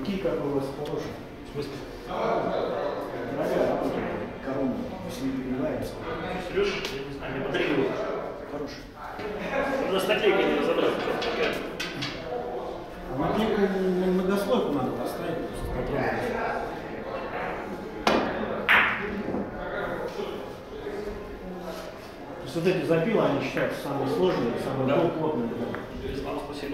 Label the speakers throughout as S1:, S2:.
S1: Руки как у вас хорошие.
S2: В смысле?
S1: Дорогая работа, корона, если не переливается.
S2: Серьезно? Я не знаю, не подарил.
S1: Хороший.
S2: У нас наклейка не разобрать.
S1: А наклейку многослойку надо поставить, просто попробовать. То есть вот эти запилы, они считаются самые сложные, самые плотные.
S2: Вам спасибо.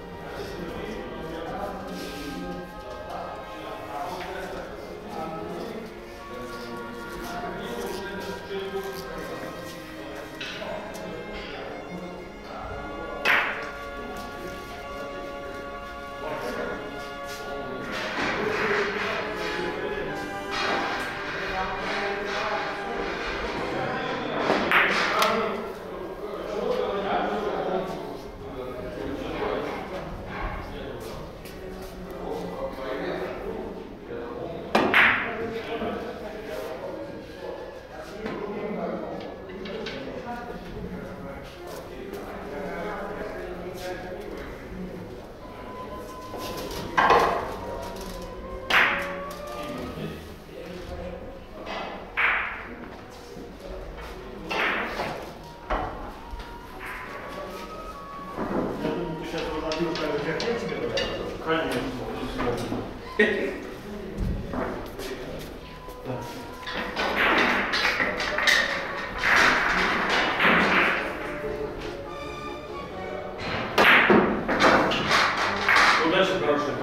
S3: Удачи, хорошая.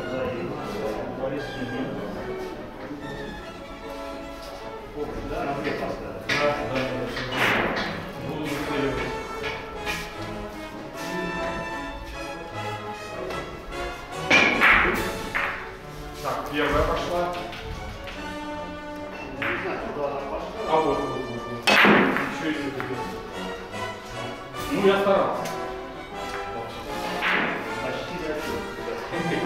S3: Так, первая пошла. А вот. Еще и ну, я старался.
S2: Почти зашел.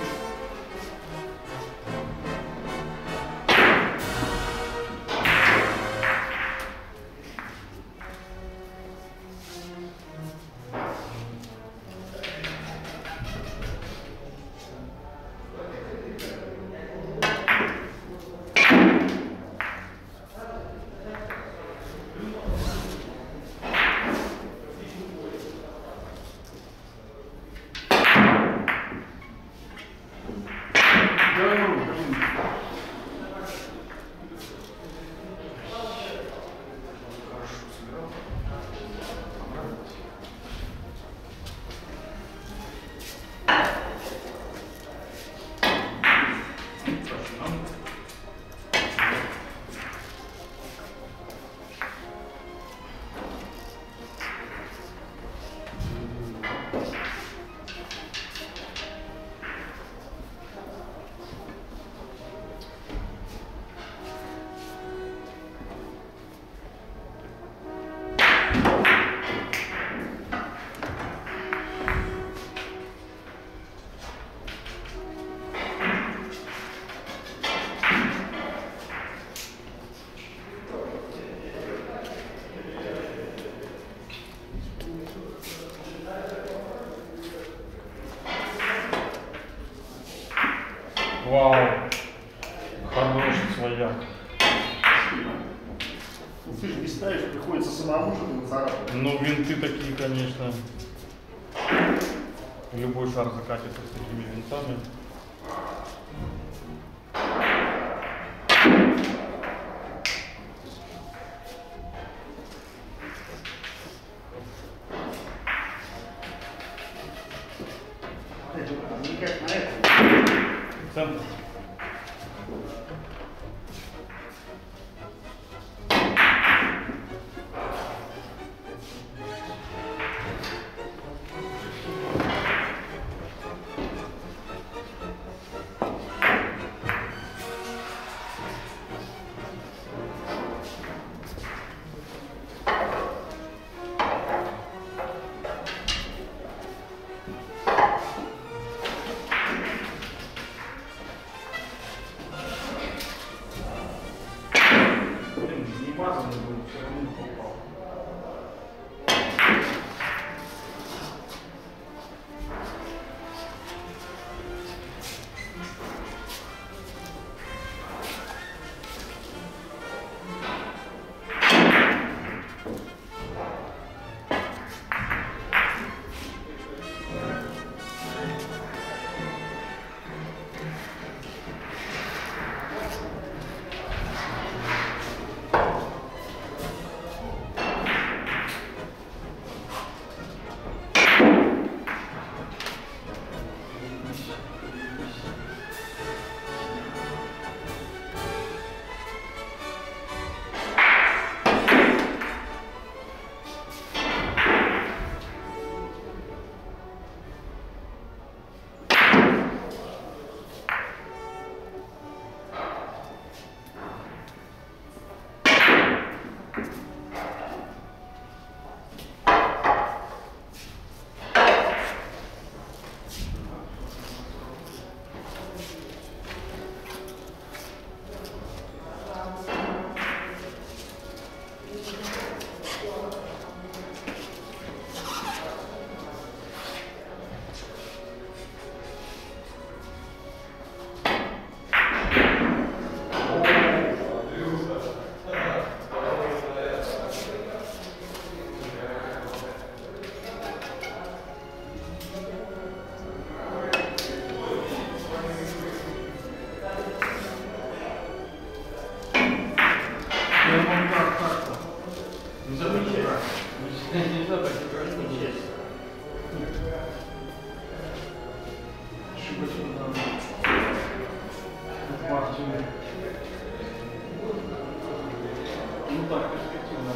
S3: Вау, хороший свояк.
S2: Ну, ты же не ставишь, приходится самому же нацарапать.
S3: Ну, винты такие, конечно. Любой шар закатится с такими винтами. Центр. Ну так, перспективно.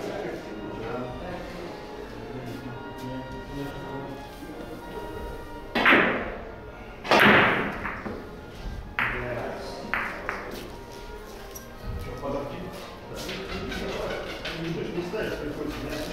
S3: Что, подавки?
S2: Не ставишь, приходится мясо.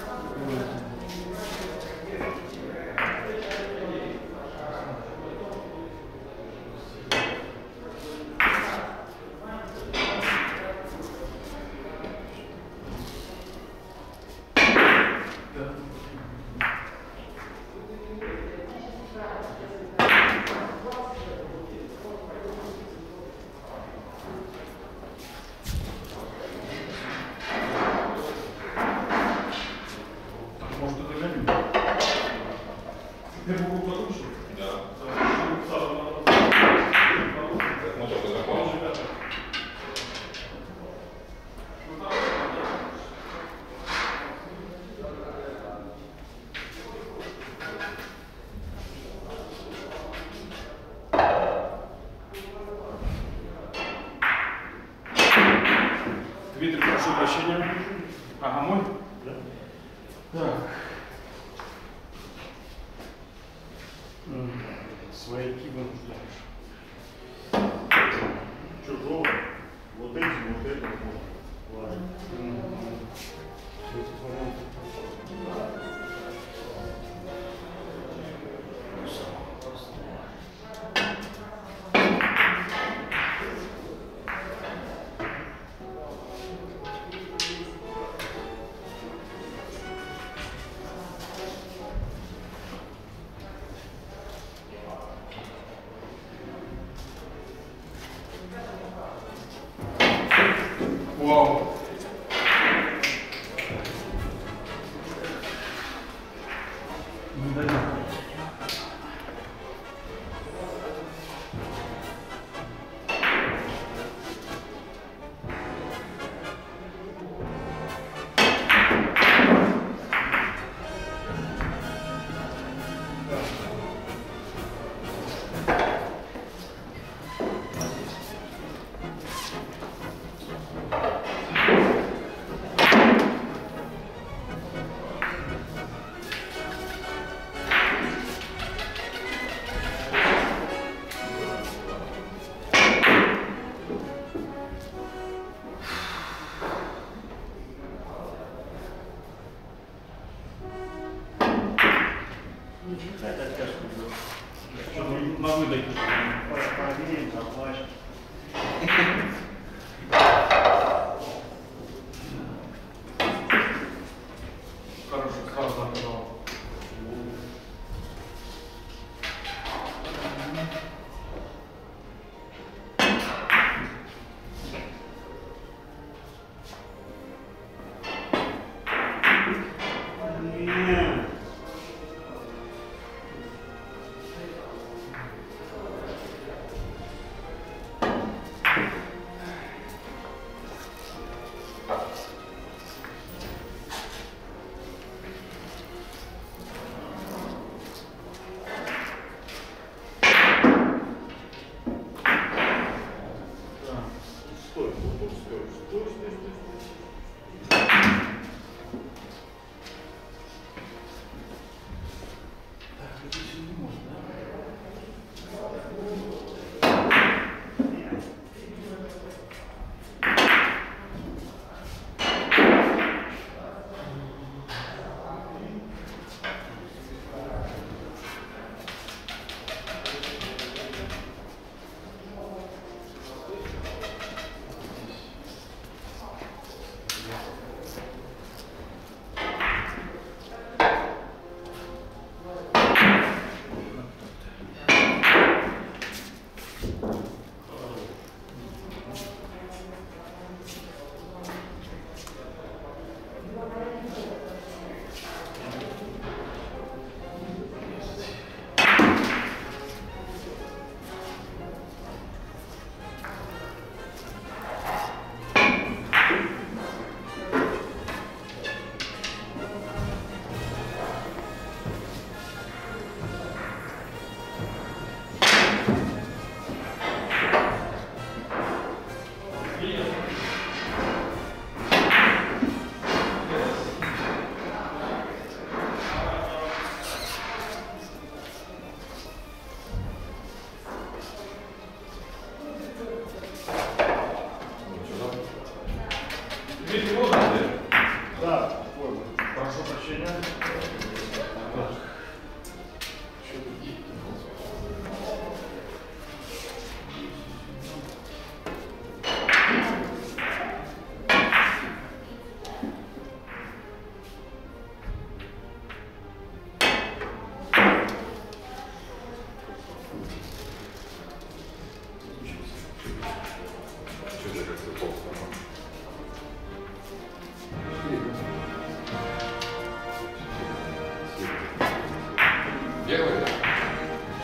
S3: Может, это ганю? Первую руку получше?
S4: Да.
S3: Да.
S4: Ну, только закончим.
S3: Дмитрий, прошу прощения. Ага, мой?
S2: Да?
S3: Так. Свояки вынуждаешь.
S2: Чужого. Вот этим, вот этим. Ладно.
S3: Эти варианты. Вау. Не даю.
S2: Это тяжко было.
S3: Что-то на выдохе.
S2: Проверим, заплачем.
S3: Хорошо, сразу заказал.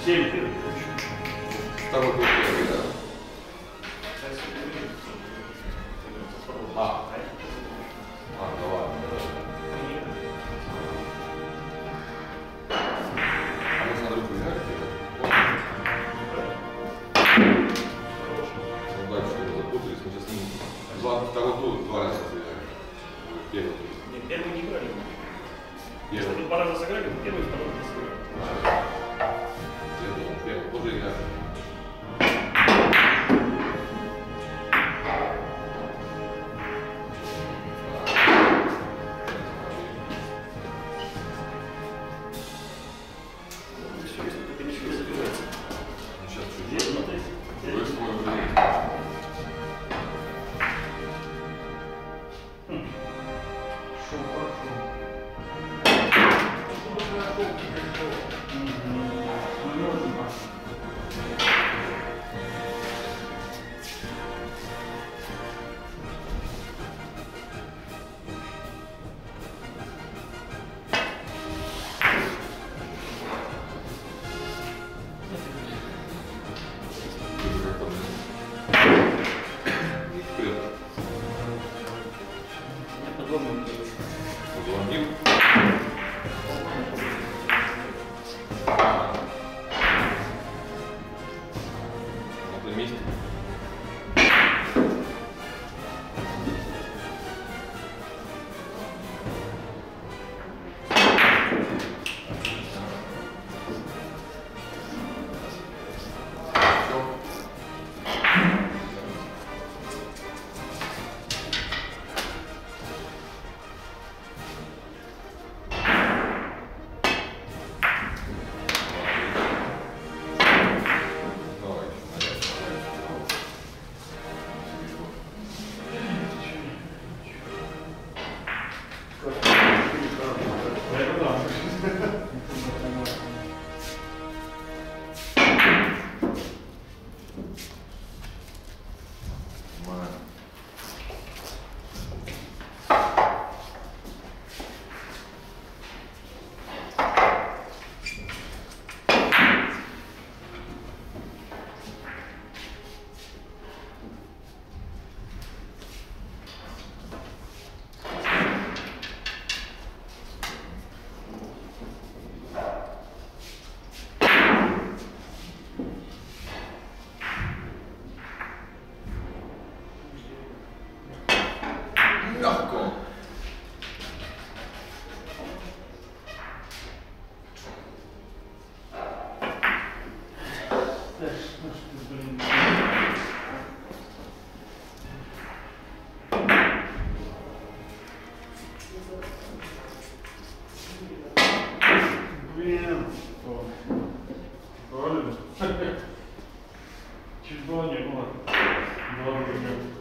S3: 7.
S4: Второй был первый, да. Да ладно. А мы с Андрюхой играли? Ну дальше мы запутались, мы сейчас с ним второй тур 2 раза сыграли. Первый тур.
S1: Нет, первый не играли.
S4: Первый.
S1: Если 2 раза сыграли, то первый и второй не сыграли.
S4: Я думал, первый тоже играли. Позвонил. На том месте. Легко.
S3: Блин. Правильно? Чуть было не было. Два уже.